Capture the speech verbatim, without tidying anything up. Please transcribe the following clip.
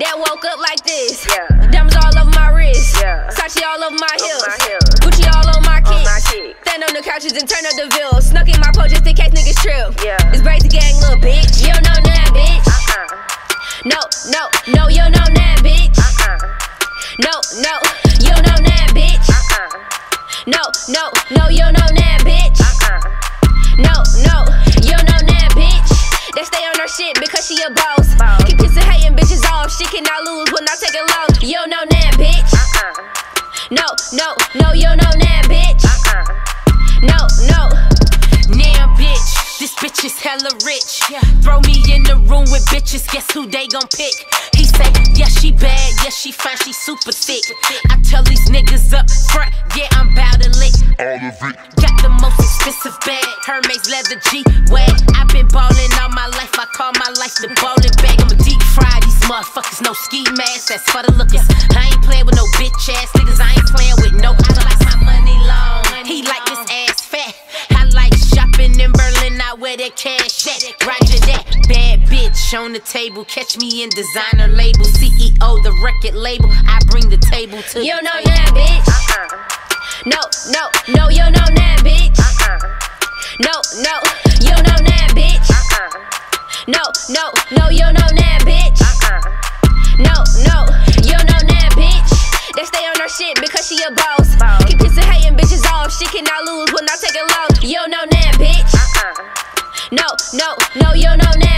that woke up like this. Yeah. Diamonds all over my wrist. Yeah. Sachi all over my Over hips. my hips. Gucci all on my On my kicks. kicks. Stand on the couches and turn up the views. Snuck in my pole just in case niggas trip. Yeah. It's Brazy Gang, little bitch. You don't know that, bitch. Uh-uh. No, no, no, you don't know that, bitch. Uh-uh. No, no, you don't know that, bitch. Uh-uh. No, no, no, you don't know that, bitch. Uh-uh. No, no, you don't know that, bitch. They stay on her shit because she a boss. Boss. Keep pissing hating bitches off. She cannot lose when I take a loss. You don't know that, bitch. Uh-uh. No, no, no, you don't know that, bitch. Uh-uh. No, no. Damn, bitch, this bitch is hella rich. Throw me in the room with bitches, guess who they gon' pick? He say, yeah, she bad, yeah, she fine, she super thick. I tell these niggas up front, yeah, I'm bout to lick all of it. Got the most expensive bag, Hermes leather G-Wag. I've been ballin' all my life, I call my life the ballin' bag. I'ma deep fry these motherfuckers, no ski mask, that's for the lookers. I ain't playin' with no bitch ass niggas, I ain't playin' with no. I like my money long, he like this ass fat. I like shopping in Berlin, I wear that cash at. Roger that, bad bitch on the table. Catch me in designer label, C E O the record label. I bring the table to You the don't know table. that, bitch. Uh-uh. No, no, no, you don't know that, bitch. Uh-uh. No, no, you don't know that, bitch. Uh-uh. No, no, no, you don't know that, bitch. Uh-uh. No, no, you don't know that, bitch. They stay on her shit because she a boss. Boss. Keep pissing hating bitches off. She cannot lose when I take a loss. You don't know that, bitch. Uh-uh. No, no, no, you don't know that.